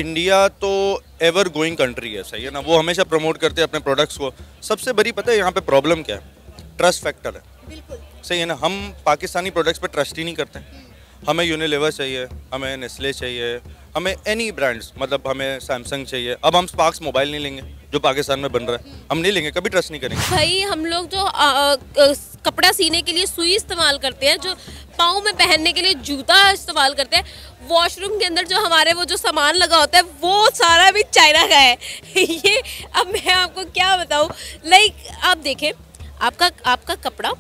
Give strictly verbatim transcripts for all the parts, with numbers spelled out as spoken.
India तो ever going country है, सही है ना। वो हमेशा प्रमोट करते हैं अपने प्रोडक्ट्स को। सबसे बड़ी पता है यहाँ पे प्रॉब्लम क्या है? ट्रस्ट फैक्टर है। बिल्कुल सही है ना। हम पाकिस्तानी प्रोडक्ट्स पे ट्रस्ट ही नहीं करते। हमें यूनिलीवर चाहिए, हमें नेस्ले चाहिए, हमें एनी ब्रांड्स, मतलब हमें सैमसंग चाहिए। अब हम स्पार्क्स मोबाइल नहीं लेंगे जो पाकिस्तान में बन रहा है, हम नहीं लेंगे, कभी ट्रस्ट नहीं करेंगे। भाई, हम लोग जो आ, आ, कपड़ा सीने के लिए सुई इस्तेमाल करते हैं, जो पाँव में पहनने के लिए जूता इस्तेमाल करते हैं, वॉशरूम के अंदर जो हमारे वो जो सामान लगा होता है वो सारा भी चाइना का है। ये अब मैं आपको क्या बताऊँ, लाइक आप देखें, आपका आपका कपड़ा,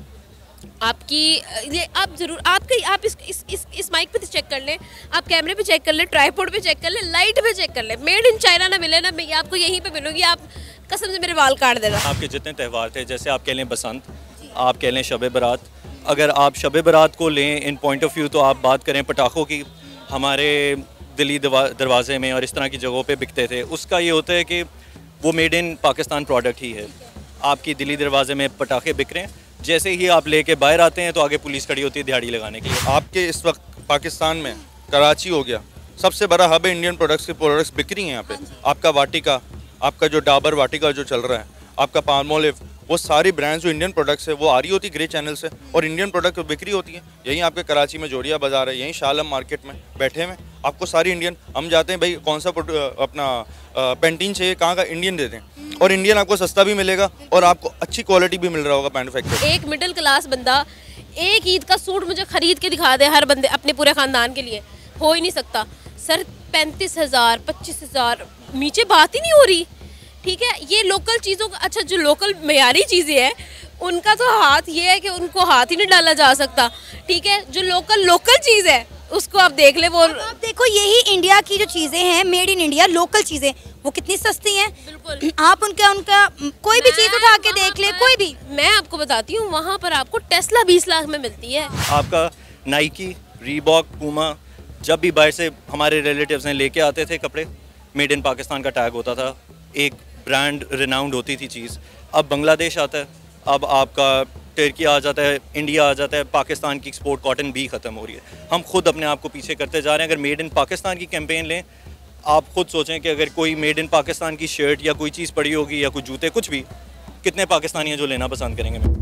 आपकी ये आप जरूर आपके आप इस इस इस, इस माइक पे चेक कर लें, आप कैमरे पे चेक कर लें, ट्राइपॉड पे चेक कर लें, लाइट पे चेक कर लें, मेड इन चाइना ना मिले ना, मैं आपको यहीं पे मिलूंगी, आप कसम से मेरे बाल काट देना। आपके जितने त्यौहार थे, जैसे आप कह लें बसंत, आप कह लें शब बारात, अगर आप शब बारात को लें इन पॉइंट ऑफ व्यू, तो आप बात करें पटाखों की, हमारे दिल्ली दरवाजे में और इस तरह की जगहों पे बिकते थे। उसका ये होता है कि वो मेड इन पाकिस्तान प्रोडक्ट ही है। आपकी दिल्ली दरवाजे में पटाखे बिक रहे हैं, जैसे ही आप लेके बाहर आते हैं तो आगे पुलिस खड़ी होती है दिहाड़ी लगाने के लिए। आपके इस वक्त पाकिस्तान में कराची हो गया, सबसे बड़ा हब है, इंडियन प्रोडक्ट्स के प्रोडक्ट्स बिक रही हैं यहाँ पे। आपका वाटिका, आपका जो डाबर वाटिका जो चल रहा है, आपका पाल्मोलिव, वो सारी ब्रांड्स जो इंडियन प्रोडक्ट्स है वो आ रही होती है ग्रे चैनल से, और इंडियन प्रोडक्ट बिक्री होती है। यहीं आपके कराची में जोड़िया बाजार है, यहीं शालम मार्केट में बैठे में आपको सारी इंडियन, हम जाते हैं भाई कौन सा अपना पेंटीन चाहिए, कहाँ का, इंडियन देते हैं, और इंडियन आपको सस्ता भी मिलेगा और आपको अच्छी क्वालिटी भी मिल रहा होगा मैन्युफैक्चर। एक मिडिल क्लास बंदा एक ईद का सूट मुझे खरीद के दिखा दे हर बंदे अपने पूरे खानदान के लिए, हो ही नहीं सकता सर। पैंतीस हजार पच्चीस हजार नीचे बात ही नहीं हो रही। ठीक है, ये लोकल चीज़ों का, अच्छा जो लोकल मयारी चीज़ें हैं उनका तो हाथ ये है कि उनको हाथ ही नहीं डाला जा सकता। ठीक है, जो लोकल लोकल चीज़ है उसको आप देख ले। वो आप देखो, यही इंडिया की जो चीज़ें हैं, मेड इन इंडिया लोकल चीज़ें, वो कितनी सस्ती हैं। बिल्कुल, आप उनका उनका कोई भी चीज़ उठा के देख ले, कोई भी। मैं आपको बताती हूँ, वहाँ पर आपको टेस्ला बीस लाख में मिलती है। आपका नाइकी, रीबॉक, पूमा, जब भी बाहर से हमारे रिलेटिव्स ने लेके आते थे कपड़े, मेड इन पाकिस्तान का टैग होता था, एक ब्रांड रिनाउंड होती थी चीज़। अब बांग्लादेश आता है, अब आपका टर्की आ जाता है, इंडिया आ जाता है, पाकिस्तान की एक्सपोर्ट कॉटन भी ख़त्म हो रही है। हम खुद अपने आप को पीछे करते जा रहे हैं। अगर मेड इन पाकिस्तान की कैंपेन लें, आप खुद सोचें कि अगर कोई मेड इन पाकिस्तान की शर्ट या कोई चीज़ पड़ी होगी या कोई जूते, कुछ भी, कितने पाकिस्तानी हैं जो लेना पसंद करेंगे?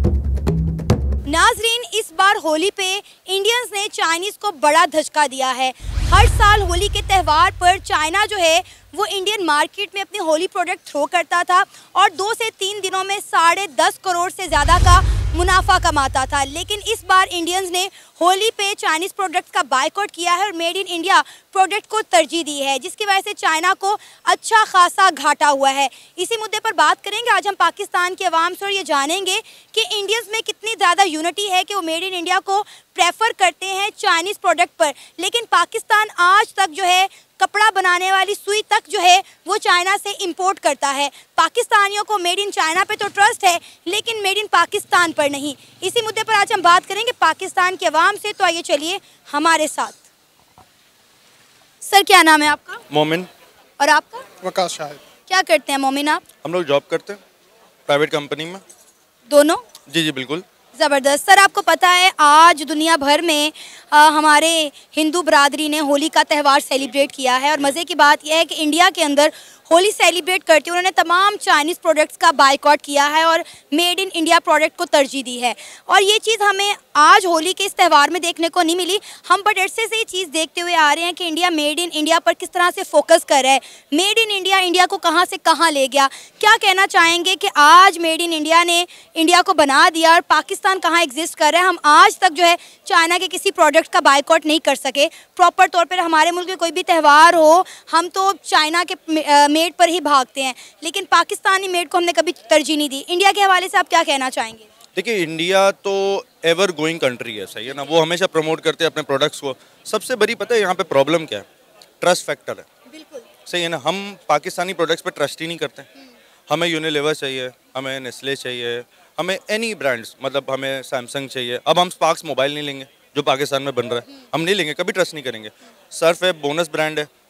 नाजरीन, इस बार होली पे इंडियंस ने चाइनीज़ को बड़ा धचका दिया है। हर साल होली के त्यौहार पर चाइना जो है वो इंडियन मार्केट में अपने होली प्रोडक्ट थ्रो करता था और दो से तीन दिनों में साढ़े दस करोड़ से ज़्यादा का मुनाफा कमाता था। लेकिन इस बार इंडियंस ने होली पे चाइनीज़ प्रोडक्ट्स का बायकॉट किया है और मेड इन इंडिया प्रोडक्ट को तरजीह दी है, जिसकी वजह से चाइना को अच्छा खासा घाटा हुआ है। इसी मुद्दे पर बात करेंगे आज हम पाकिस्तान के अवाम से और ये जानेंगे कि इंडियंस में कितनी ज़्यादा यूनिटी है कि वो मेड इन इंडिया को प्रेफर करते हैं चाइनीज़ प्रोडक्ट पर। लेकिन पाकिस्तान आज तक जो है कपड़ा बनाने वाली सुई तक जो है वो चाइना से इंपोर्ट करता है। पाकिस्तानियों को मेड इन चाइना पे तो ट्रस्ट है, लेकिन मेड इन पाकिस्तान पर नहीं। इसी मुद्दे पर आज हम बात करेंगे पाकिस्तान के अवाम से, तो आइए चलिए हमारे साथ। सर, क्या नाम है आपका? मोमिन। और आपका? वकास शाहिद। क्या करते हैं मोमिन आप? हम लोग जॉब करते हैं प्राइवेट कंपनी में। दोनों? जी जी बिल्कुल। ज़बरदस्त। सर, आपको पता है आज दुनिया भर में आ, हमारे हिंदू बरादरी ने होली का त्यौहार सेलिब्रेट किया है और मज़े की बात यह है कि इंडिया के अंदर होली सेलिब्रेट करते हुए उन्होंने तमाम चाइनीज़ प्रोडक्ट्स का बायकॉट किया है और मेड इन इंडिया प्रोडक्ट को तरजीह दी है। और ये चीज़ हमें आज होली के इस त्यौहार में देखने को नहीं मिली। हम बड़े अरसे से ये चीज़ देखते हुए आ रहे हैं कि इंडिया मेड इन इंडिया पर किस तरह से फोकस कर रहा है। मेड इन इंडिया इंडिया को कहाँ से कहाँ ले गया। क्या कहना चाहेंगे कि आज मेड इन इंडिया ने इंडिया को बना दिया और पाकिस्तान कहाँ एग्जिस्ट कर रहा है। हम आज तक जो है चाइना के किसी प्रोडक्ट का बायकॉट नहीं कर सके। प्रॉपर तौर पर हमारे मुल्क में कोई भी त्यौहार हो, हम तो चाइना के मेड पर ही भागते हैं, लेकिन पाकिस्तानी मेड को हमने कभी तरजीह नहीं दी। इंडिया के हवाले से आप क्या कहना चाहेंगे? देखिए, इंडिया तो एवर गोइंग कंट्री है, सही है ना। वो हमेशा प्रमोट करते हैं अपने प्रोडक्ट्स को। सबसे बड़ी पता है यहाँ पे प्रॉब्लम क्या है? ट्रस्ट फैक्टर है। बिल्कुल सही है ना। हम पाकिस्तानी प्रोडक्ट्स पे ट्रस्ट ही नहीं करते। हमें यूनिलीवर चाहिए, हमें नेस्ले चाहिए, हमें एनी ब्रांड्स, मतलब हमें सैमसंग चाहिए। अब हम स्पार्क्स मोबाइल नहीं लेंगे जो पाकिस्तान में बन रहा है, हम नहीं लेंगे, कभी ट्रस्ट नहीं करेंगे। सर्फ है, बोनस ब्रांड है,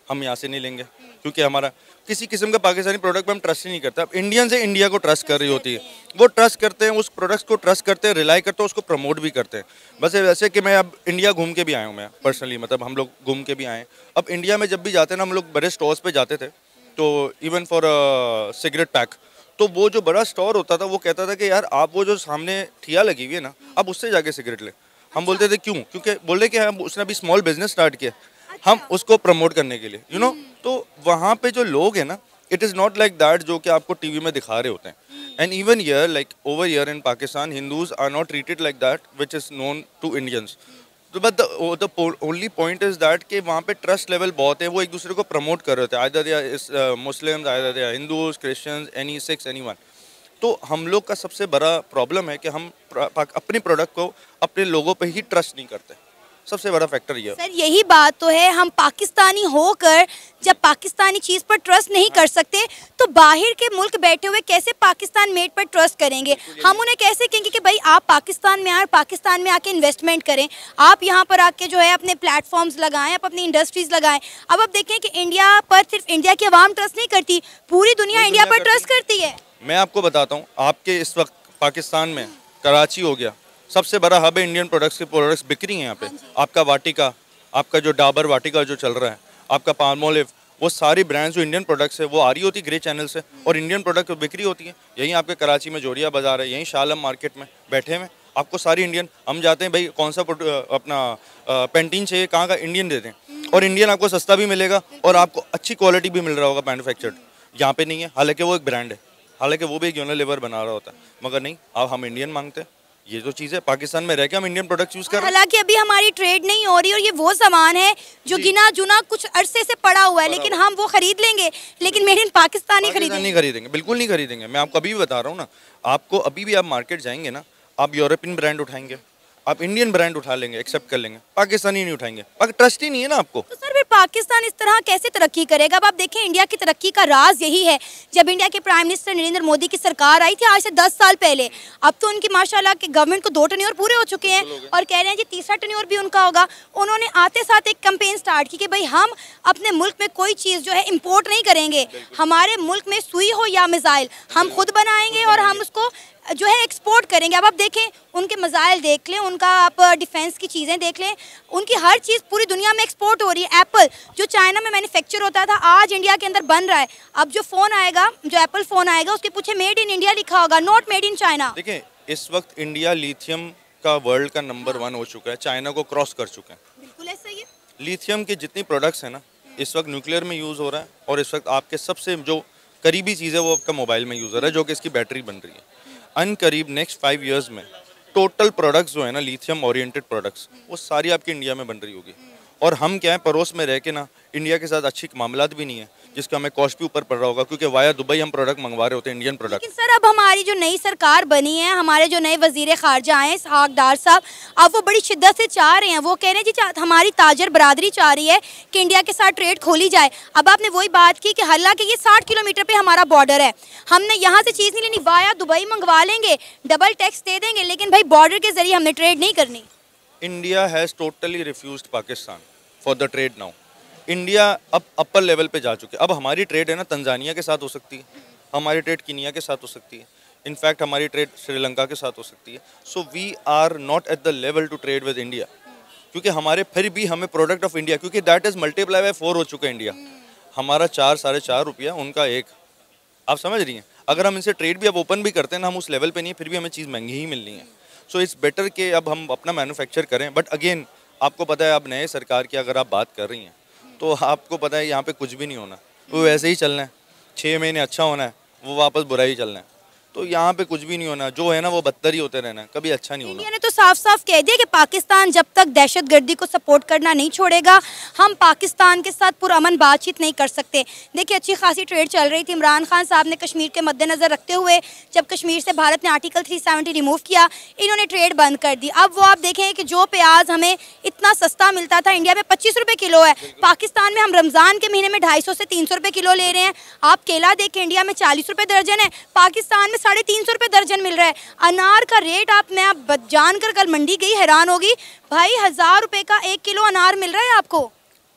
हम यहाँ से नहीं लेंगे, क्योंकि हमारा किसी किस्म का पाकिस्तानी प्रोडक्ट पे हम ट्रस्ट ही नहीं करते। अब इंडियन से इंडिया को ट्रस्ट कर रही होती है, वो ट्रस्ट करते हैं, उस प्रोडक्ट्स को ट्रस्ट करते हैं, रिलाई करते हैं, उसको प्रमोट भी करते हैं। बस वैसे कि मैं अब इंडिया घूम के भी आया हूँ, मैं पर्सनली, मतलब हम लोग घूम के भी आए हैं। अब इंडिया में जब भी जाते हैं ना, हम लोग बड़े स्टोर्स पे जाते थे, तो इवन फॉर सिगरेट पैक, तो वो जो बड़ा स्टोर होता था वो कहता था कि यार आप वो जो सामने ठिया लगी हुई है ना, आप उससे जाके सिगरेट ले। हम बोलते थे क्यों? क्योंकि बोले कि हम उसने अभी स्मॉल बिजनेस स्टार्ट किया, हम उसको प्रमोट करने के लिए, यू नो। तो वहाँ पे जो लोग हैं ना, it is not like that जो कि आपको टीवी में दिखा रहे होते हैं। And even year like over year in Pakistan, Hindus are not treated like that which is known to Indians. तो but the only point is that कि वहाँ पे ट्रस्ट लेवल बहुत है, वो एक दूसरे को प्रमोट कर रहे थे, either they are Muslims, either they are Hindus, Christians, any Sikhs, any one. तो हम लोग का सबसे बड़ा प्रॉब्लम है कि हम अपने प्रोडक्ट को अपने लोगों पे ही ट्रस्ट नहीं करते। सबसे बड़ा फैक्टर ये है। सर यही बात तो है, हम पाकिस्तानी होकर जब पाकिस्तानी चीज़ पर ट्रस्ट नहीं कर सकते तो बाहर के मुल्क बैठे हुए कैसे पाकिस्तान मेड पर ट्रस्ट करेंगे? हम उन्हें कैसे कहेंगे कि भाई आप पाकिस्तान में आए, पाकिस्तान में आके इन्वेस्टमेंट करें, आप यहाँ पर आके जो है अपने प्लेटफॉर्म्स लगाएं, आप अपनी इंडस्ट्रीज लगाएं। अब आप देखें कि इंडिया पर सिर्फ इंडिया की आवाम ट्रस्ट नहीं करती, पूरी दुनिया इंडिया पर ट्रस्ट करती है। मैं आपको बताता हूँ, आपके इस वक्त पाकिस्तान में कराची हो गया, सबसे बड़ा हब है, इंडियन प्रोडक्ट्स के प्रोडक्ट्स बिक रही हैं यहाँ पे। आपका वाटिका, आपका जो डाबर वाटिका जो चल रहा है, आपका पाल्मोलिव, वो सारी ब्रांड्स जो इंडियन प्रोडक्ट्स है वो आ रही होती ग्रे चैनल से और इंडियन प्रोडक्ट बिक्री होती है। यहीं आपके कराची में जोरिया बाजार है, यहीं शालम मार्केट में बैठे में आपको सारी इंडियन, हम जाते हैं भाई कौन सा अपना पेंटीन चाहिए, कहाँ का, इंडियन देते हैं, और इंडियन आपको सस्ता भी मिलेगा और आपको अच्छी क्वालिटी भी मिल रहा होगा मैन्युफैक्चर्ड। यहाँ पे नहीं है, हालांकि वो एक ब्रांड है, हालांकि वो भी एक यूनिलीवर बना रहा होता है, मगर नहीं, अब हम इंडियन मांगते हैं। ये जो चीज़ है, पाकिस्तान में रह के हम इंडियन प्रोडक्ट्स यूज़ कर रहे हैं। हालांकि अभी हमारी ट्रेड नहीं हो रही और ये वो सामान है जो गिना जुना कुछ अरसे से पड़ा हुआ है, लेकिन हम वो खरीद लेंगे, लेकिन मेड इन पाकिस्तान ही खरीदेंगे। नहीं खरीदेंगे, बिल्कुल नहीं खरीदेंगे। मैं आपको अभी भी बता रहा हूँ ना, आपको अभी भी आप मार्केट जाएंगे ना, आप यूरोपियन ब्रांड उठाएंगे, आप इंडियन ब्रांड उठा लेंगे, एक्सेप्ट कर लेंगे, पाकिस्तानी नहीं उठाएंगे। ट्रस्ट ही नहीं है ना आपको। तो सर फिर पाकिस्तान इस तरह कैसे तरक्की करेगा? अब आप देखें, इंडिया की तरक्की का राज यही है। जब इंडिया के प्राइम मिनिस्टर नरेंद्र मोदी की सरकार आई थी आज से दस साल पहले, अब तो उनकी माशाल्लाह के गवर्नमेंट को दो टर्न्योर पूरे हो चुके हैं और कह रहे हैं जी तीसरा टर्न्योर भी उनका होगा। उन्होंने आते साथ एक कैंपेन स्टार्ट की कि भाई हम अपने मुल्क में कोई चीज़ जो है इम्पोर्ट नहीं करेंगे, हमारे मुल्क में सुई हो या मिसाइल हम खुद बनाएंगे और हम उसको जो है एक्सपोर्ट करेंगे। अब आप देखें, उनके मिसाइल देख लें, उनका आप डिफेंस की चीज़ें देख लें, उनकी हर चीज़ पूरी दुनिया में एक्सपोर्ट हो रही है। एप्पल जो चाइना में मैन्युफैक्चर होता था आज इंडिया के अंदर बन रहा है। अब जो फ़ोन आएगा, जो एप्पल फ़ोन आएगा, उसके पीछे मेड इन इंडिया लिखा होगा, नॉट मेड इन चाइना। देखिए, इस वक्त इंडिया लिथियम का वर्ल्ड का नंबर वन हो चुका है, चाइना को क्रॉस कर चुका है। बिल्कुल ऐसा ही है। लिथियम के जितनी प्रोडक्ट्स हैं ना, इस वक्त न्यूक्लियर में यूज़ हो रहा है और इस वक्त आपके सबसे जो करीबी चीज़ है वो आपका मोबाइल में यूज़ हो रहा है, जो कि इसकी बैटरी बन रही है। अन करीब नेक्स्ट फाइव इयर्स में टोटल प्रोडक्ट्स जो है ना, लिथियम ओरिएंटेड प्रोडक्ट्स, वो सारी आपकी इंडिया में बन रही होगी। और हम क्या है, पड़ोस में रह के ना इंडिया के साथ अच्छी मामलात भी नहीं है, जिसका हमें कॉस्ट भी ऊपर पड़ रहा होगा, क्योंकि वाया दुबई हम प्रोडक्ट मंगवा रहे होते हैं, इंडियन प्रोडक्ट। लेकिन सर अब हमारी जो नई सरकार बनी है, हमारे जो नए वजीर खारजा आए इसहाक डार साहब, अब वो बड़ी शिद्दत से चाह रहे हैं, वो कह रहे हैं जी हमारी ताजर बरादरी चाह रही है कि इंडिया के साथ ट्रेड खोली जाए। अब आपने वही बात की कि हालांकि ये साठ किलोमीटर पे हमारा बॉर्डर है, हमने यहाँ से चीज़ नहीं लेनी, वाया दुबई मंगवा लेंगे, डबल टैक्स दे देंगे, लेकिन भाई बॉर्डर के जरिए हमने ट्रेड नहीं करनी। India has totally refused Pakistan for the trade now. India अब अपर लेवल पे जा चुके। अब हमारी ट्रेड है ना तंजानिया के साथ हो सकती है, हमारी ट्रेड कीनिया के साथ हो सकती है, इनफैक्ट हमारी ट्रेड श्रीलंका के साथ हो सकती है। So we are not at the level to trade with India, क्योंकि हमारे फिर भी हमें प्रोडक्ट ऑफ इंडिया, क्योंकि that is multiply by four हो चुका है इंडिया, हमारा चार साढ़े चार रुपया, उनका एक। आप समझ रही हैं, अगर हम इनसे ट्रेड भी अब ओपन भी करते हैं ना, हम उस लेवल पे नहीं है, फिर भी हमें चीज़ महंगी ही मिलनी है। सो इट्स बेटर कि अब हम अपना मैन्युफैक्चर करें। बट अगेन आपको पता है, अब नए सरकार की अगर आप बात कर रही हैं तो आपको पता है यहाँ पे कुछ भी नहीं होना, वो वैसे ही चलना है। छः महीने अच्छा होना है, वो वापस बुरा ही चलना है। तो यहाँ पे कुछ भी नहीं होना, जो है ना वो बदतर ही होते रहना है, कभी अच्छा नहीं होना। इंडिया ने तो साफ साफ कह दिया कि पाकिस्तान जब तक दहशतगर्दी को सपोर्ट करना नहीं छोड़ेगा, हम पाकिस्तान के साथ पुरअमन बातचीत नहीं कर सकते। देखिए, अच्छी खासी ट्रेड चल रही थी। इमरान खान साहब ने कश्मीर के मद्देनज़र रखते हुए जब कश्मीर से भारत ने आर्टिकल थ्री सेवेंटी रिमूव किया, इन्होंने ट्रेड बंद कर दी। अब वो आप देखें कि जो प्याज हमें इतना सस्ता मिलता था, इंडिया में पच्चीस रुपये किलो है, पाकिस्तान में हम रमज़ान के महीने में ढाई सौ से तीन सौ रुपये किलो ले रहे हैं। आप केला देखें, इंडिया में चालीस रुपये दर्जन है, पाकिस्तान में साढ़े तीन सौ रुपये दर्जन मिल रहा है। अनार का रेट आप, मैं आप जानकर कल मंडी गई हैरान होगी, भाई हजार रुपए का एक किलो अनार मिल रहा है आपको।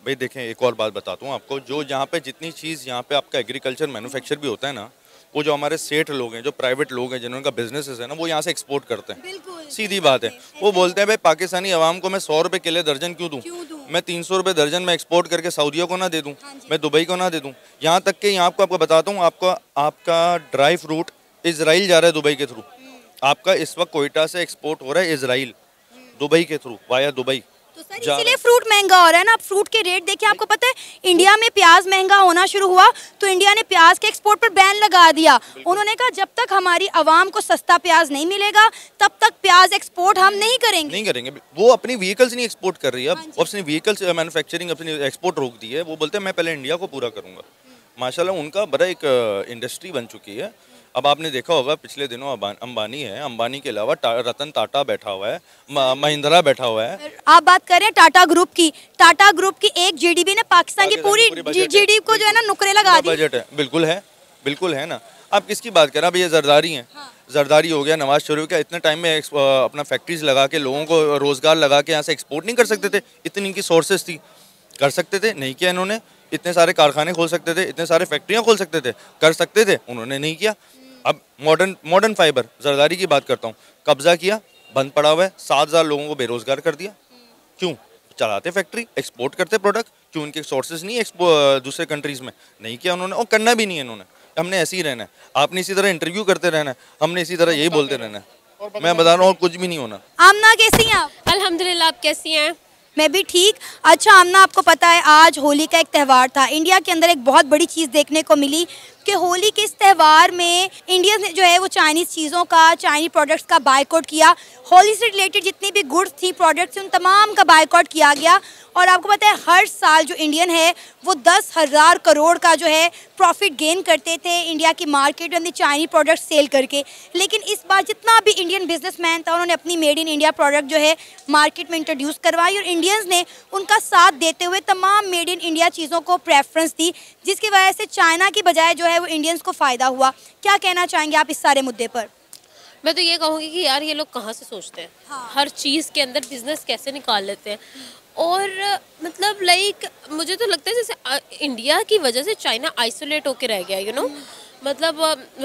भाई देखें, एक और बात बताता हूँ आपको, जो यहाँ पे जितनी चीज़ यहाँ पे आपका एग्रीकल्चर मैन्युफैक्चर भी होता है ना, वो जो हमारे सेठ लोग हैं, जो प्राइवेट लोग हैं, जिनका बिजनेसेस है ना, वो यहाँ से एक्सपोर्ट करते हैं। सीधी बात है, वो बोलते हैं भाई पाकिस्तानी अवाम को मैं सौ रुपये किले दर्जन क्यों दूँ, मैं तीन सौ रुपये दर्जन में एक्सपोर्ट करके सऊदिया को ना दे दूँ, मैं दुबई को ना दे दूँ। यहाँ तक कि यहाँ आपको आपको बताता हूँ, आपका आपका ड्राई फ्रूट इसराइल जा रहा है दुबई के थ्रू। आपका इस वक्त कोयटा से एक्सपोर्ट हो रहा है इसराइल, दुबई के थ्रू, वाया दुबई। तो सर इसीलिए फ्रूट महंगा हो रहा है ना। आप फ्रूट के रेट देखिए, आपको पता है इंडिया में प्याज महंगा होना शुरू हुआ तो इंडिया ने प्याज के एक्सपोर्ट पर बैन लगा दिया। उन्होंने कहा जब तक हमारी आवाम को सस्ता प्याज नहीं मिलेगा तब तक प्याज एक्सपोर्ट हम नहीं करेंगे नहीं करेंगे वो अपनी व्हीकल्स नहीं एक्सपोर्ट कर रही है, अब अपनी व्हीकल्स मैन्युफैक्चरिंग अपनी एक्सपोर्ट रोक दी है। वो बोलते हैं मैं पहले इंडिया को पूरा करूंगा। माशाल्लाह उनका बड़ा एक इंडस्ट्री बन चुकी है। अब आपने देखा होगा पिछले दिनों अंबानी है, अंबानी के अलावा रतन टाटा बैठा हुआ है, महिंद्रा बैठा हुआ है। आप बात कर रहे हैं टाटा ग्रुप की, टाटा ग्रुप की एक जीडीपी ने पाकिस्तान की पूरी जीडीपी को जो है ना नुकरे लगा दी। बजट है, बिल्कुल है, बिल्कुल है ना। आप किसकी बात कर रहे हैं? अब ये जरदारी हैं, जरदारी हो गया, नवाज शरीफ का इतने टाइम में अपना फैक्ट्रीज लगा के लोगों को रोजगार लगा के यहाँ से एक्सपोर्ट नहीं कर सकते थे? इतनी इनकी सोर्सेज थी, कर सकते थे, नहीं किया इन्होंने। इतने सारे कारखाने खोल सकते थे, इतने सारे फैक्ट्रियाँ खोल सकते थे, कर सकते थे, उन्होंने नहीं किया। अब मॉडर्न मॉडर्न फाइबर जरदारी की बात करता हूँ, कब्जा किया, बंद पड़ा हुआ है, सात हज़ार लोगों को बेरोजगार कर दिया। क्यों? चलाते फैक्ट्री, एक्सपोर्ट करते प्रोडक्ट, क्यों उनके सोर्सेज नहीं एक्सपो दूसरे कंट्रीज में? नहीं किया उन्होंने, और करना भी नहीं है इन्होंने। हमने ऐसे ही रहना है, आपने इसी तरह इंटरव्यू करते रहना है, हमने इसी तरह यही बोलते रहना है। मैं बता रहा हूँ कुछ भी नहीं होना। आमना कैसी हैं आप? अल्हम्दुलिल्लाह, आप कैसी हैं? मैं भी ठीक। अच्छा आमना, आपको पता है आज होली का एक त्यौहार था। इंडिया के अंदर एक बहुत बड़ी चीज़ देखने को मिली कि होली के इस त्यौहार में इंडिया ने जो है वो चाइनीज़ चीज़ों का, चाइनीज़ प्रोडक्ट्स का बायकॉट किया। होली से रिलेटेड जितनी भी गुड्स थी, प्रोडक्ट्स, उन तमाम का बायकॉट किया गया। और आपको पता है हर साल जो इंडियन है वो दस हज़ार करोड़ का जो है प्रॉफिट गेन करते थे इंडिया की मार्केट में चाइनीज़ प्रोडक्ट सेल करके। लेकिन इस बार जितना भी इंडियन बिजनेसमैन था उन्होंने अपनी मेड इन इंडिया प्रोडक्ट जो है मार्केट में इंट्रोड्यूस करवाई और इंडियंस ने उनका साथ देते हुए तमाम मेड इन इंडिया चीज़ों को प्रेफरेंस दी, जिसकी वजह से चाइना की बजाय जो है वो इंडियंस को फ़ायदा हुआ। क्या कहना चाहेंगे आप इस सारे मुद्दे पर? मैं तो ये कहूँगी कि यार ये लोग कहाँ से सोचते हैं, हाँ। हर चीज़ के अंदर बिजनेस कैसे निकाल लेते हैं। और मतलब लाइक मुझे तो लगता है जैसे इंडिया की वजह से चाइना आइसोलेट होके रह गया, यू नो। मतलब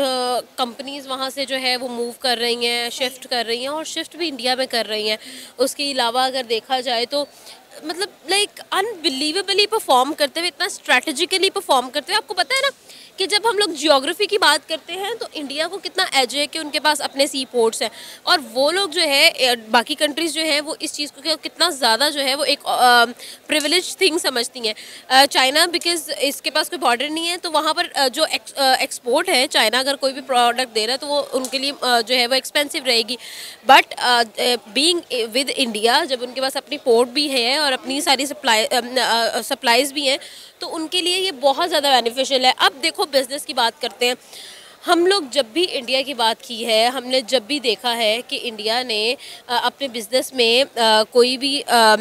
कंपनीज़ वहाँ से जो है वो मूव कर रही हैं, शिफ्ट कर रही हैं, और शिफ्ट भी इंडिया में कर रही हैं। उसके अलावा अगर देखा जाए तो मतलब लाइक अनबिलीवेबली परफॉर्म करते हुए, इतना स्ट्रैटेजिकली परफॉर्म करते हुए। आपको पता है ना कि जब हम लोग जियोग्राफी की बात करते हैं तो इंडिया को कितना एज है कि उनके पास अपने सी पोर्ट्स हैं, और वो लोग जो है बाकी कंट्रीज़ जो है वो इस चीज़ को कितना ज़्यादा जो है वो एक प्रिविलेज थिंग समझती हैं। चाइना बिकॉज इसके पास कोई बॉर्डर नहीं है, तो वहाँ पर uh, जो एक्सपोर्ट है, चाइना अगर कोई भी प्रोडक्ट दे रहा है तो वो उनके लिए uh, जो है वो एक्सपेंसिव रहेगी। बट बीइंग विद इंडिया, जब उनके पास अपनी पोर्ट भी है और अपनी सारी सप्लाई सप्लाईज भी हैं, तो उनके लिए ये बहुत ज़्यादा बेनिफिशियल है। अब देखो बिज़नेस की बात करते हैं। हम लोग जब भी इंडिया की बात की है, हमने जब भी देखा है कि इंडिया ने अपने बिज़नेस में कोई भी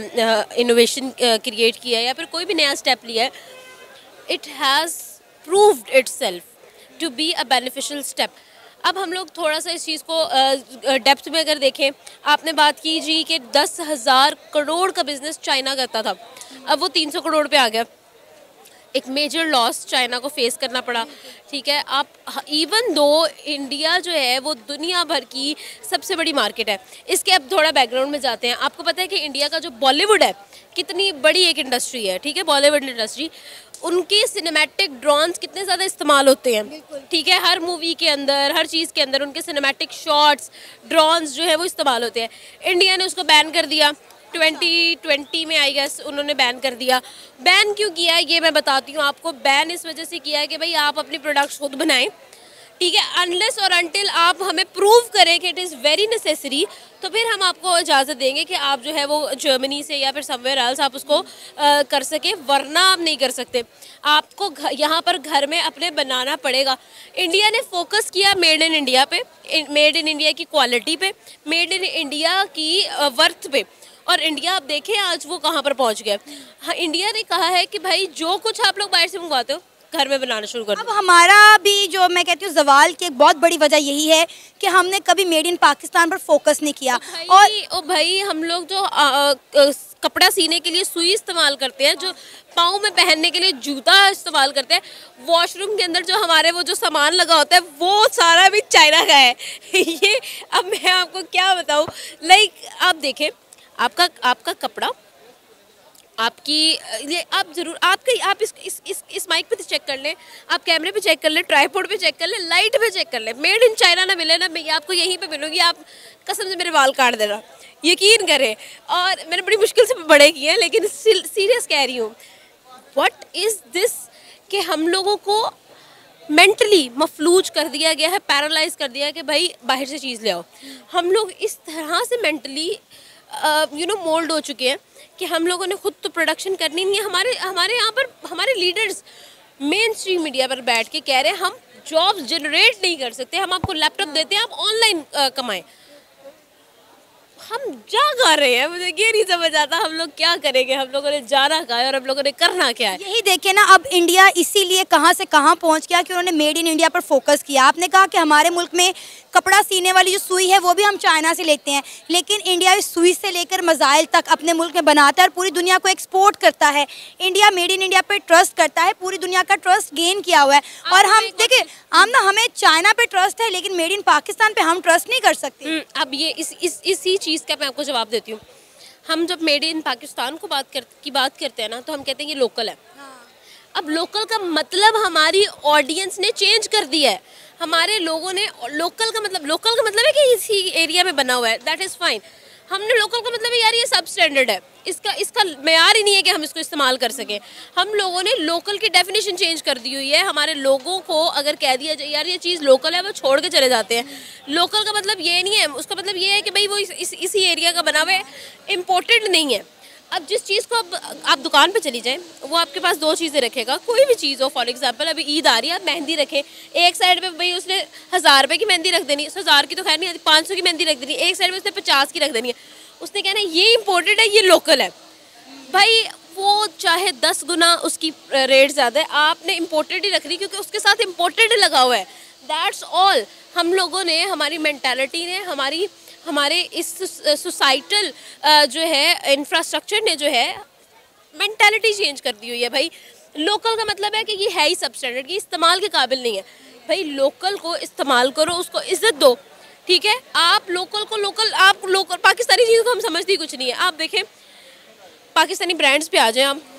इनोवेशन क्रिएट किया है या फिर कोई भी नया स्टेप लिया है, it has proved itself to be a beneficial step. अब हम लोग थोड़ा सा इस चीज़ को डेप्थ में अगर देखें, आपने बात की जी कि दस हज़ार करोड़ का बिज़नेस चाइना करता था, अब वो तीन सौ करोड़ पे आ गया। एक मेजर लॉस चाइना को फेस करना पड़ा, ठीक है। आप इवन दो इंडिया जो है वो दुनिया भर की सबसे बड़ी मार्केट है। इसके अब थोड़ा बैकग्राउंड में जाते हैं। आपको पता है कि इंडिया का जो बॉलीवुड है कितनी बड़ी एक इंडस्ट्री है, ठीक है, बॉलीवुड इंडस्ट्री। उनके सिनेमैटिक ड्रोन्स कितने ज़्यादा इस्तेमाल होते हैं, ठीक है, हर मूवी के अंदर, हर चीज़ के अंदर उनके सिनेमैटिक शॉट्स, ड्रोन्स जो है वो इस्तेमाल होते हैं। इंडिया ने उसको बैन कर दिया ट्वेंटी ट्वेंटी में, आई गेस उन्होंने बैन कर दिया। बैन क्यों किया है ये मैं बताती हूँ आपको। बैन इस वजह से किया है कि भाई आप अपनी प्रोडक्ट्स खुद बनाएं, ठीक है। अनलेस और अनटिल आप हमें प्रूव करें कि इट इज़ वेरी नेसेसरी, तो फिर हम आपको इजाज़त देंगे कि आप जो है वो जर्मनी से या फिर समवेयर एल्स आप उसको आ, कर सके, वरना आप नहीं कर सकते। आपको यहाँ पर घर में अपने बनाना पड़ेगा। इंडिया ने फोकस किया मेड इन इंडिया पे, मेड इन इंडिया की क्वालिटी पे, मेड इन इंडिया की वर्थ पे, और इंडिया आप देखें आज वो कहाँ पर पहुँच गया। हाँ, इंडिया ने कहा है कि भाई जो कुछ आप लोग बाहर से मंगवाते हो घर में बनाना शुरू कर। अब हमारा भी जो मैं कहती हूँ सवाल की एक बहुत बड़ी वजह यही है कि हमने कभी मेड इन पाकिस्तान पर फोकस नहीं किया। और ओ भाई हम लोग जो कपड़ा सीने के लिए सुई इस्तेमाल करते हैं, जो पाँव में पहनने के लिए जूता इस्तेमाल करते हैं, वॉशरूम के अंदर जो हमारे वो जो सामान लगा होता है वो सारा भी चाइना का है। ये अब मैं आपको क्या बताऊँ, लाइक आप देखें, आपका आपका कपड़ा, आपकी ये आप जरूर आपके आप इस इस इस, इस माइक पे तो चेक कर लें, आप कैमरे पे चेक कर लें, ट्राइपॉड पे चेक कर लें, लाइट पे चेक कर लें, मेड इन चाइना ना मिले ना, मैं आपको यहीं पे मिलूंगी, आप कसम से मेरे बाल काट देना, यकीन करें। और मैंने बड़ी मुश्किल से बड़े किए हैं, लेकिन सीरियस कह रही हूँ। व्हाट इज़ दिस कि हम लोगों को मेंटली मफलूज कर दिया गया है, पैरालाइज कर दिया है कि भाई बाहर से चीज़ ले आओ। हम लोग इस तरह से मेंटली यू नो मोल्ड हो चुके हैं कि हम लोगों ने खुद तो प्रोडक्शन करनी नहीं है। हमारे हमारे यहाँ पर हमारे लीडर्स मेन स्ट्रीम मीडिया पर बैठ के कह रहे हैं हम जॉब्स जनरेट नहीं कर सकते, हम आपको लैपटॉप देते हैं, आप ऑनलाइन कमाएं। हम जा गा रहे हैं, मुझे ये नहीं समझ आता हम लोग क्या करेंगे, हम लोगों ने जाना क्या है और हम लोगों ने करना क्या है। यही देखिए ना, अब इंडिया इसीलिए कहाँ से कहाँ पहुँच गया कि उन्होंने मेड इन इंडिया पर फोकस किया। आपने कहा कि हमारे मुल्क में कपड़ा सीने वाली जो सुई है वो भी हम चाइना से लेते हैं, लेकिन इंडिया इस सुई से लेकर मज़ाइल तक अपने मुल्क में बनाता है और पूरी दुनिया को एक्सपोर्ट करता है। इंडिया मेड इन इंडिया पे ट्रस्ट करता है, पूरी दुनिया का ट्रस्ट गेन किया हुआ है। और हम देखिए, हम ना हमें चाइना पे ट्रस्ट है, लेकिन मेड इन पाकिस्तान पे हम ट्रस्ट नहीं कर सकते। अब ये इस इस इसी चीज़ का मैं आपको जवाब देती हूँ। हम जब मेड इन पाकिस्तान को बात कर की बात करते हैं ना, तो हम कहते हैं ये लोकल है। अब लोकल का मतलब हमारी ऑडियंस ने चेंज कर दिया है। हमारे लोगों ने लोकल का मतलब लोकल का मतलब है कि इसी एरिया में बना हुआ है, दैट इज़ फाइन। हमने लोकल का मतलब है यार ये सब स्टैंडर्ड है, इसका इसका मेयार ही नहीं है कि हम इसको इस्तेमाल कर सकें। हम लोगों ने लोकल की डेफिनेशन चेंज कर दी हुई है। हमारे लोगों को अगर कह दिया जाए यार ये चीज़ लोकल है, वो छोड़ के चले जाते हैं। लोकल का मतलब ये नहीं है, उसका मतलब ये है कि भाई वो इस, इस, इसी एरिया का बना हुआ है, इम्पोर्टेड नहीं है। अब जिस चीज़ को अब आप दुकान पे चली जाएं, वो आपके पास दो चीज़ें रखेगा, कोई भी चीज़ हो। फॉर एग्जांपल अभी ईद आ रही है, आप मेहंदी रखें, एक साइड पे भाई उसने हज़ार रुपये की मेहंदी रख देनी, हज़ार की तो खैर नहीं आती, पाँच सौ की मेहंदी रख देनी, एक साइड पे उसने पचास की रख देनी है। उसने कहना है ये इम्पोर्टेड है, ये लोकल है। भाई वो चाहे दस गुना उसकी रेट ज़्यादा है, आपने इम्पोर्टेड ही रख ली क्योंकि उसके साथ इम्पोर्टेड लगा हुआ है, दैट्स ऑल। हम लोगों ने, हमारी मेंटालिटी ने, हमारी हमारे इस सोसाइटल जो है इंफ्रास्ट्रक्चर ने जो है मेंटालिटी चेंज कर दी हुई है। भाई लोकल का मतलब है कि ये है ही सब स्टैंडर्ड, ये इस्तेमाल के काबिल नहीं है। भाई लोकल को इस्तेमाल करो, उसको इज्जत दो, ठीक है। आप लोकल को लोकल आप लोकल पाकिस्तानी चीज़ों को हम समझते ही कुछ नहीं है। आप देखें पाकिस्तानी ब्रांड्स पे आ जाएं आप,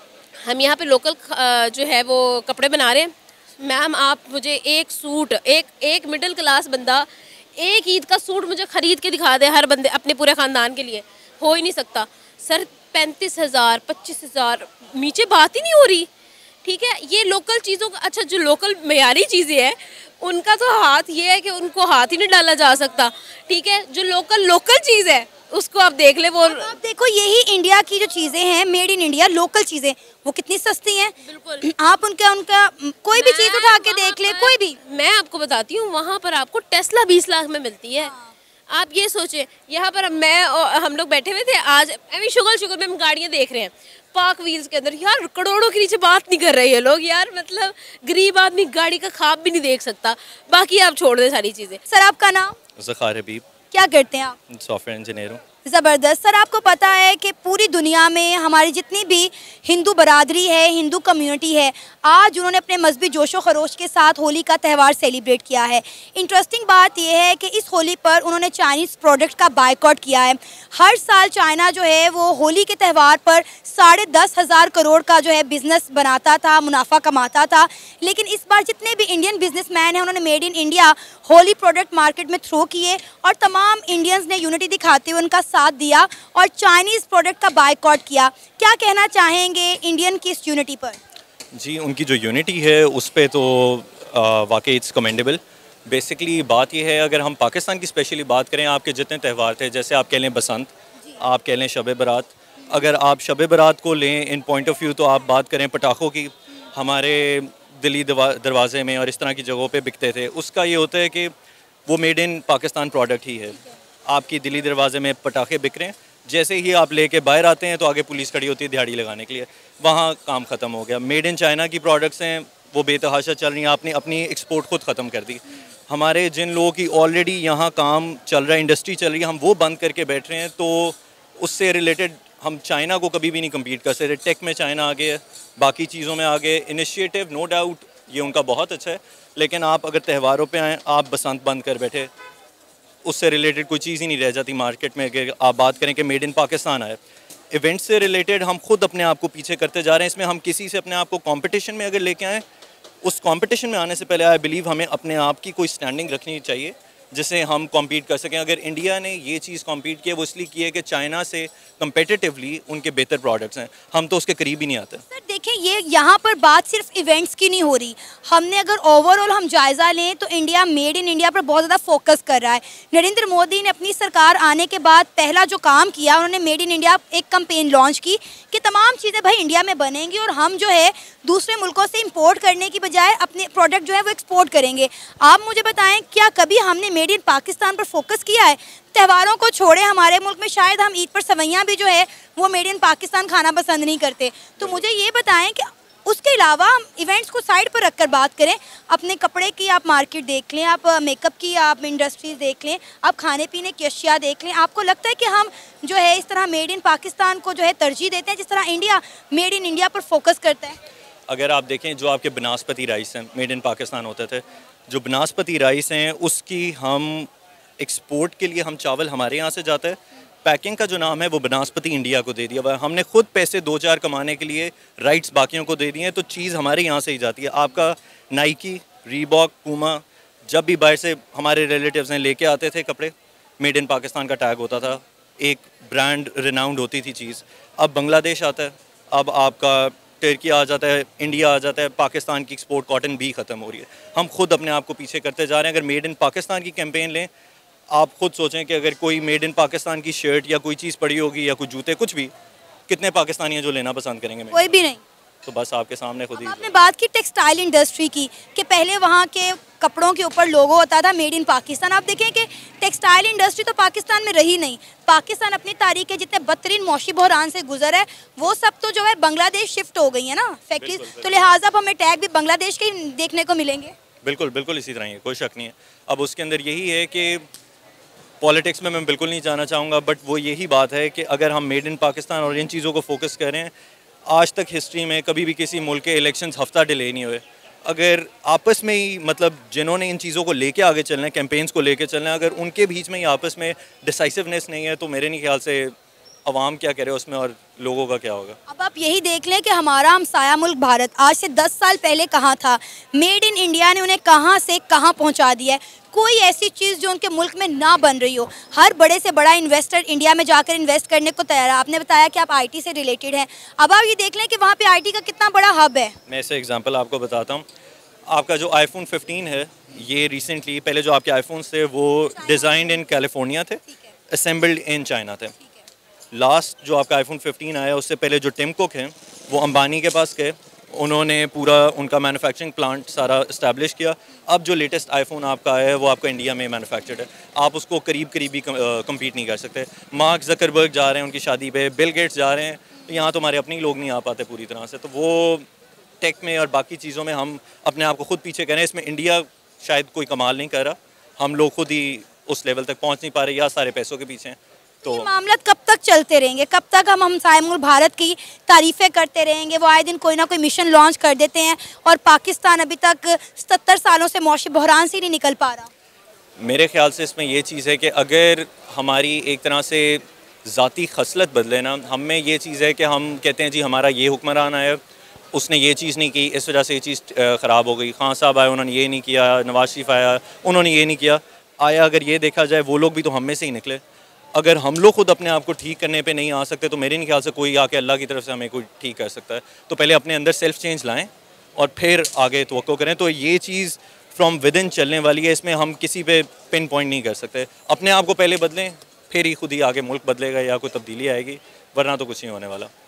हम यहाँ पे लोकल जो है वो कपड़े बना रहे हैं। मैम आप मुझे एक सूट, एक एक मिडिल क्लास बंदा एक ईद का सूट मुझे ख़रीद के दिखा दे हर बंदे अपने पूरे ख़ानदान के लिए, हो ही नहीं सकता सर। पैंतीस हज़ार पच्चीस हज़ार नीचे बात ही नहीं हो रही, ठीक है। ये लोकल चीज़ों का, अच्छा जो लोकल मयारी चीज़ें हैं उनका तो हाथ ये है कि उनको हाथ ही नहीं डाला जा सकता, ठीक है। जो लोकल लोकल चीज़ है उसको आप देख ले, वो आप देखो यही इंडिया की जो चीज़ें हैं, मेड इन इंडिया लोकल चीज़ें, वो कितनी सस्ती हैं। बिल्कुल, आप उनका उनका कोई भी चीज़ उठा के देख ले, कोई भी। मैं आपको बताती हूँ, वहाँ पर आपको टेस्ला बीस लाख में मिलती है। आप ये सोचें, यहाँ पर मैं और हम लोग बैठे हुए थे आज, अभी शुगर शुगर में हम गाड़ियाँ देख रहे हैं पार्क व्हील्स के अंदर, यार करोड़ों के नीचे बात नहीं कर रहे हैं लोग यार। मतलब गरीब आदमी गाड़ी का ख्वाब भी नहीं देख सकता, बाकी आप छोड़ दें सारी चीज़ें। सर आपका नाम? ज़खार हबीब। क्या करते हैं आप? सॉफ्टवेयर इंजीनियर हूँ। ज़बरदस्त। सर आपको पता है कि पूरी दुनिया में हमारी जितनी भी हिंदू बरादरी है, हिंदू कम्युनिटी है, आज उन्होंने अपने मजहबी जोशो खरोश के साथ होली का त्यौहार सेलिब्रेट किया है। इंटरेस्टिंग बात यह है कि इस होली पर उन्होंने चाइनीज़ प्रोडक्ट का बायकॉट किया है। हर साल चाइना जो है वो होली के त्यौहार पर साढ़े दस हज़ार करोड़ का जो है बिज़नेस बनाता था, मुनाफा कमाता था, लेकिन इस बार जितने भी इंडियन बिजनेसमैन हैं उन्होंने मेड इन इंडिया होली प्रोडक्ट मार्केट में थ्रो किए और तमाम इंडियंस ने यूनिटी दिखाते हुए उनका साथ दिया और चाइनीज़ प्रोडक्ट का बायकॉट किया। क्या कहना चाहेंगे इंडियन की इस यूनिटी पर? जी, उनकी जो यूनिटी है उस पे तो वाकई इट्स कमेंडेबल। बेसिकली बात यह है, अगर हम पाकिस्तान की स्पेशली बात करें, आपके जितने त्यौहार थे, जैसे आप कह लें बसंत, आप कह लें शब बरात, अगर आप शब बरात को लें इन पॉइंट ऑफ व्यू, तो आप बात करें पटाखों की, हमारे दिल्ली दरवाजे में और इस तरह की जगहों पे बिकते थे। उसका ये होता है कि वो मेड इन पाकिस्तान प्रोडक्ट ही है। आपकी दिल्ली दरवाजे में पटाखे बिक रहे हैं, जैसे ही आप लेके बाहर आते हैं तो आगे पुलिस खड़ी होती है दिहाड़ी लगाने के लिए, वहाँ काम ख़त्म हो गया। मेड इन चाइना की प्रोडक्ट्स हैं, वो बेतहाशा चल रही हैं, आपने अपनी एक्सपोर्ट खुद ख़त्म कर दी। हमारे जिन लोगों की ऑलरेडी यहाँ काम चल रहा है, इंडस्ट्री चल रही है, हम वो बंद करके बैठ रहे हैं, तो उससे रिलेटेड हम चाइना को कभी भी नहीं कम्पीट कर सकते। टेक में चाइना आगे है, बाकी चीज़ों में आगे। इनिशिएटिव नो डाउट ये उनका बहुत अच्छा है, लेकिन आप अगर त्योहारों पे आएँ, आप बसंत बंद कर बैठे, उससे रिलेटेड कोई चीज़ ही नहीं रह जाती मार्केट में। अगर आप बात करें कि मेड इन पाकिस्तान आए, इवेंट्स से रिलेटेड हम खुद अपने आप को पीछे करते जा रहे हैं। इसमें हम किसी से अपने आप को कंपटीशन में अगर लेके आएँ, उस कंपटीशन में आने से पहले आई बिलीव हमें अपने आप की कोई स्टैंडिंग रखनी चाहिए जिससे हम कॉम्पीट कर सकें। अगर इंडिया ने ये चीज़ कॉम्पीट की है, वो इसलिए की है कि चाइना से कंपेटिटिवली उनके बेहतर प्रोडक्ट्स हैं, हम तो उसके करीब ही नहीं आते। सर देखिए, ये यहाँ पर बात सिर्फ इवेंट्स की नहीं हो रही। हमने अगर ओवरऑल हम जायज़ा लें तो इंडिया मेड इन इंडिया पर बहुत ज़्यादा फोकस कर रहा है। नरेंद्र मोदी ने अपनी सरकार आने के बाद पहला जो काम किया, उन्होंने मेड इन इंडिया एक कैंपेन लॉन्च की कि तमाम चीज़ें भाई इंडिया में बनेंगी और हम जो है दूसरे मुल्कों से इंपोर्ट करने की बजाय अपने प्रोडक्ट जो है वो एक्सपोर्ट करेंगे। आप मुझे बताएं, क्या कभी हमने मेड इन पाकिस्तान पर फोकस किया है? त्योहारों को छोड़े, हमारे मुल्क में शायद हम ईद पर सवैयाँ भी जो है वो मेड इन पाकिस्तान खाना पसंद नहीं करते। तो मुझे ये बताएं कि उसके अलावा हम इवेंट्स को साइड पर रखकर बात करें, अपने कपड़े की आप मार्केट देख लें, आप मेकअप की आप इंडस्ट्रीज देख लें, आप खाने पीने की अशिया देख लें, आपको लगता है कि हम जो है इस तरह मेड इन पाकिस्तान को जो है तरजीह देते हैं जिस तरह इंडिया मेड इन इंडिया पर फोकस करता है? अगर आप देखें, जो आपके बनास्पति राइस हैं मेड इन पाकिस्तान होते थे, जो बनास्पति राइस हैं उसकी हम एक्सपोर्ट के लिए हम चावल हमारे यहाँ से जाता है, पैकिंग का जो नाम है वो बनास्पति इंडिया को दे दिया हुआ है। हमने खुद पैसे दो चार कमाने के लिए राइट्स बाकियों को दे दिए हैं, तो चीज़ हमारे यहाँ से ही जाती है। आपका नाइकी, रीबॉक, पूमा, जब भी बाहर से हमारे रिलेटिव्स हैं लेके आते थे कपड़े, मेड इन पाकिस्तान का टैग होता था, एक ब्रांड रिनाउंड होती थी चीज़। अब बांग्लादेश आता है, अब आपका टर्की आ जाता है, इंडिया आ जाता है, पाकिस्तान की एक्सपोर्ट कॉटन भी ख़त्म हो रही है। हम खुद अपने आप को पीछे करते जा रहे हैं। अगर मेड इन पाकिस्तान की कैंपेन लें, आप खुद सोचें कि अगर कोई मेड इन पाकिस्तान की शर्ट या कोई चीज़ पड़ी होगी या कोई जूते, कुछ भी, कितने पाकिस्तानी हैं जो लेना पसंद करेंगे? कोई भी नहीं। तो बस आपके सामने खुद ही। आपने बात की टेक्सटाइल इंडस्ट्री की कि पहले वहाँ के कपड़ों के ऊपर लोगो होता था मेड इन पाकिस्तान। आप देखें कि टेक्सटाइल इंडस्ट्री तो पाकिस्तान में रही नहीं। पाकिस्तान अपनी तारीख के जितने बदतरीन मौशी बहरान से गुजर है, वो सब तो जो है बांग्लादेश शिफ्ट हो गई है ना फैक्ट्रीज, तो लिहाजा अब हमें टैग भी बांग्लादेश के ही देखने को मिलेंगे। बिल्कुल बिल्कुल इसी तरह ही है, कोई शक नहीं है। अब उसके अंदर यही है कि पॉलिटिक्स में मैं बिल्कुल नहीं जाना चाहूँगा, बट वो यही बात है कि अगर हम मेड इन पाकिस्तान और इन चीज़ों को फोकस करें, आज तक हिस्ट्री में कभी भी किसी मुल्क के इलेक्शंस हफ्ता डिले नहीं हुए। अगर आपस में ही, मतलब जिन्होंने इन चीज़ों को लेके आगे चलना है, कैंपेन्स को लेके चलना है, अगर उनके बीच में ही आपस में डिसाइसिवनेस नहीं है, तो मेरे नहीं ख्याल से अवाम क्या करे उसमें और लोगों का क्या होगा। अब आप यही देख लें कि हमारा हमसाया मुल्क भारत आज से दस साल पहले कहाँ था, मेड इन इंडिया ने उन्हें कहाँ से कहाँ पहुँचा दिया है। कोई ऐसी चीज़ जो उनके मुल्क में ना बन रही हो, हर बड़े से बड़ा इन्वेस्टर इंडिया में जाकर इन्वेस्ट करने को तैयार है। आपने बताया कि आप आईटी से रिलेटेड हैं, अब आप ये देख लें कि वहाँ पे आईटी का कितना बड़ा हब है। मैं ऐसे एग्जांपल आपको बताता हूँ। आपका जो आईफोन फिफ्टीन है, ये रिसेंटली, पहले जो आपके आईफोन्स थे वो डिज़ाइंड इन कैलिफोर्निया थे, असेंबल्ड इन चाइना थे। लास्ट जो आपका आईफोन फिफ्टीन आया, उससे पहले जो टिम कुक हैं वो अंबानी के पास गए, उन्होंने पूरा उनका मैन्युफैक्चरिंग प्लांट सारा इस्टेब्लिश किया। अब जो लेटेस्ट आईफोन आपका है वो आपका इंडिया में मैन्युफैक्चर्ड है, आप उसको करीब करीब भी कम्पीट नहीं कर सकते। मार्क ज़करबर्ग जा रहे हैं उनकी शादी पे, बिल गेट्स जा रहे हैं, यहाँ तो हमारे अपने ही लोग नहीं आ पाते पूरी तरह से। तो वो टेक में और बाकी चीज़ों में हम अपने आप को खुद पीछे करें, इसमें इंडिया शायद कोई कमाल नहीं कर रहा, हम लोग खुद ही उस लेवल तक पहुँच नहीं पा रहे या सारे पैसों के पीछे हैं। तो ये मामला कब तक चलते रहेंगे? कब तक हम हमसाया मुल्क भारत की तारीफ़ें करते रहेंगे? वो आए दिन कोई ना कोई मिशन लॉन्च कर देते हैं और पाकिस्तान अभी तक सत्तर सालों से मौशी बहरान से नहीं निकल पा रहा। मेरे ख्याल से इसमें ये चीज़ है कि अगर हमारी एक तरह से ज़ाती खसलत बदले ना, हम में ये चीज़ है कि हम कहते हैं जी हमारा ये हुक्मरान आया, उसने ये चीज़ नहीं की, इस वजह से ये चीज़ ख़राब हो गई। खान साहब आए, उन्होंने ये नहीं किया, नवाज शरीफ आया, उन्होंने ये नहीं किया। आया अगर ये देखा जाए, वो लोग भी तो हम में से ही निकले। अगर हम लोग खुद अपने आप को ठीक करने पे नहीं आ सकते, तो मेरे नहीं ख्याल से कोई आके अल्लाह की तरफ से हमें कोई ठीक कर सकता है। तो पहले अपने अंदर सेल्फ चेंज लाएं और फिर आगे तवक्को करें। तो ये चीज़ फ्रॉम विद इन चलने वाली है, इसमें हम किसी पे पिन पॉइंट नहीं कर सकते। अपने आप को पहले बदलें, फिर ही खुद ही आगे मुल्क बदलेगा या कोई तब्दीली आएगी, वरना तो कुछ नहीं होने वाला।